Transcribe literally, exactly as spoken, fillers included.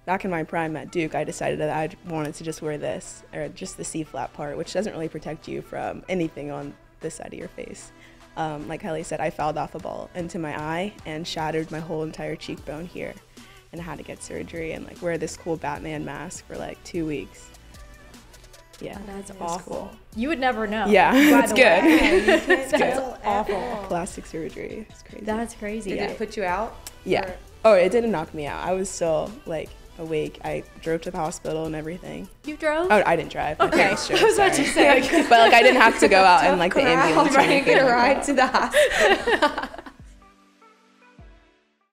back in my prime at Duke, I decided that I wanted to just wear this, or just the C-flap part, which doesn't really protect you from anything on this side of your face. Um, like Kylie said, I fouled off a ball into my eye and shattered my whole entire cheekbone here, and I had to get surgery and like wear this cool Batman mask for like two weeks. Yeah, oh, that's awful. Cool. You would never know. Yeah, it's good. Yeah, it's good. Awful. Plastic surgery. It's crazy. That's crazy. Did yeah. it put you out? Yeah. Or? Oh, it didn't knock me out. I was still like awake. I drove to the hospital and everything. You drove? Oh, I didn't drive. My Okay. parents drove, I was about to say. but like I didn't have to go out in like the crowd. ambulance. Right, or anything get a like ride that. to the hospital.